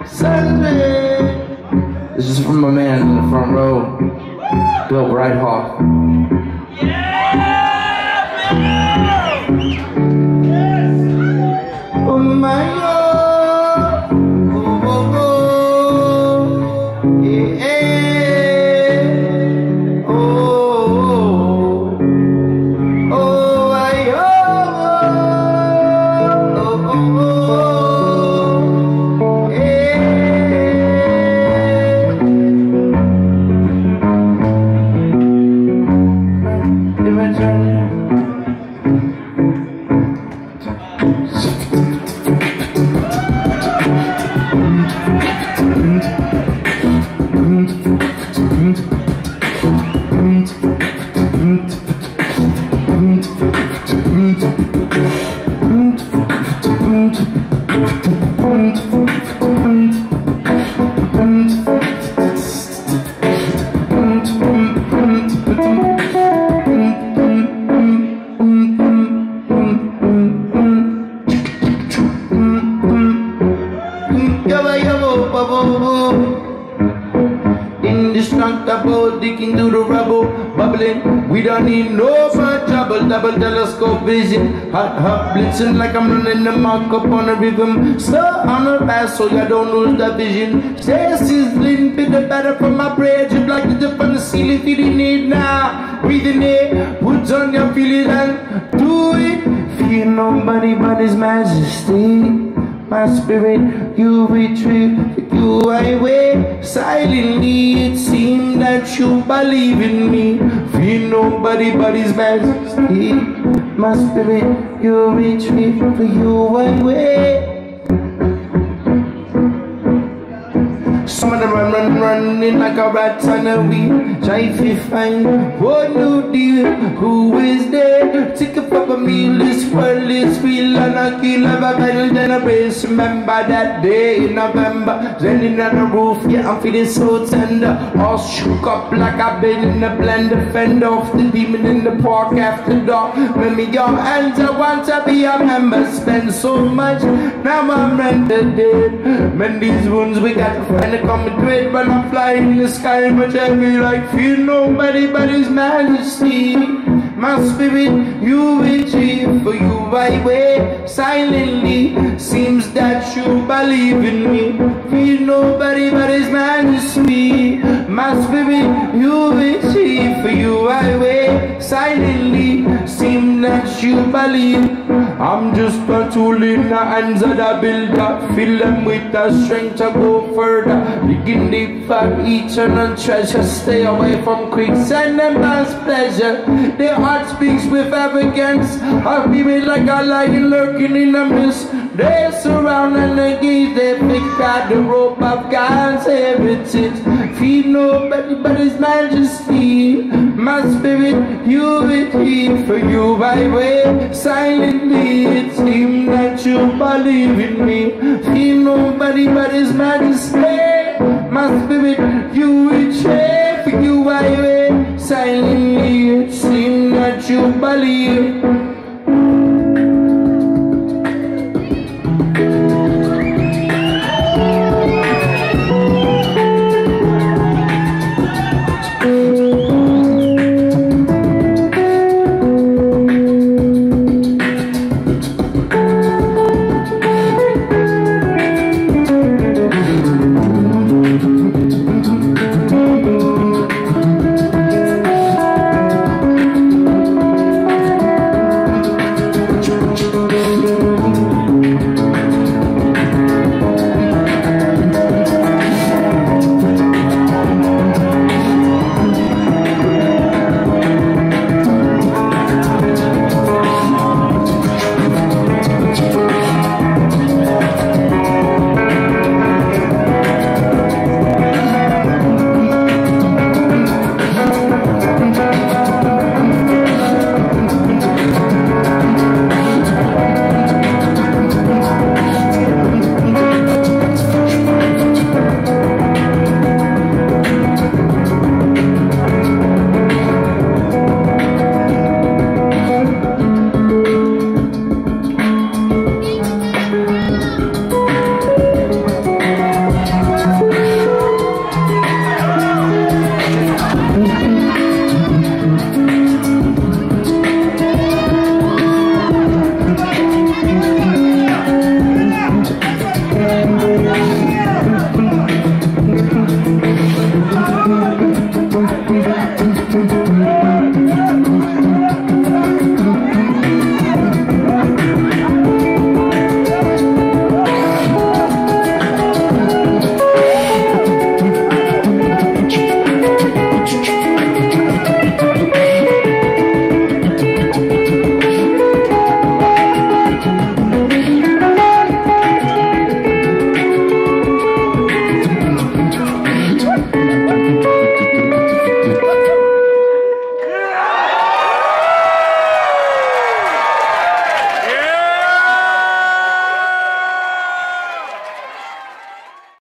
This is from my man in the front row, Bill Breithoff. Oh my God, oh, oh, oh. Yeah, oh, oh, I, oh, oh, oh, yeah. Indestructible, digging through the rubble, bubbling. We don't need no more trouble. Double telescope vision, hot blitzing like I'm running the mark up on a rhythm. So on a pass, so you don't lose the vision. Stay sizzling, bit the better from my prayer. Just like the tip on the ceiling, feeling it now. Breathing it, put on your feeling and do it. Fear nobody but His Majesty. My spirit, you retrieve, you I wait. Silently it seemed that you believe in me. Fear nobody but His Majesty. My spirit, you retrieve, for you I wait. Some of them running like a rat on a wheel. Try to find one new deal. Who is there? Take a proper meal. This world is real and I kill a battle generation. Remember that day in November, standing on the roof. Yeah, I'm feeling so tender. All shook up like I've been in a blender. Fend off the demon in the park after dark. Let me your hands, I want to be a member. Spend so much, now I'm rented dead. Man, these wounds we got to find a common thread. But I'm flying in the sky, but I feel like fear nobody but His Majesty. My spirit, you retrieve, for you I wait. Silently, seems that you believe in me. Fear nobody but His Majesty. My spirit, you retrieve, for you I wait. Silently, seems that you believe. I'm just a tool in the hands of the builder. Fill them with the strength to go further. Digging deep for eternal treasure. Stay away from quicksand and mass pleasure. Their heart speaks with arrogance. I'll be made like a lion lurking in the mist. They surround and they gaze. They pick out the rope of God's heritage. Feed nobody but His Majesty. My spirit, you retrieve, for you I wait. Silently it seems that you believe in me. Feed nobody but His Majesty. My spirit, you retrieve, for you I wait. Silently it seems that you believe.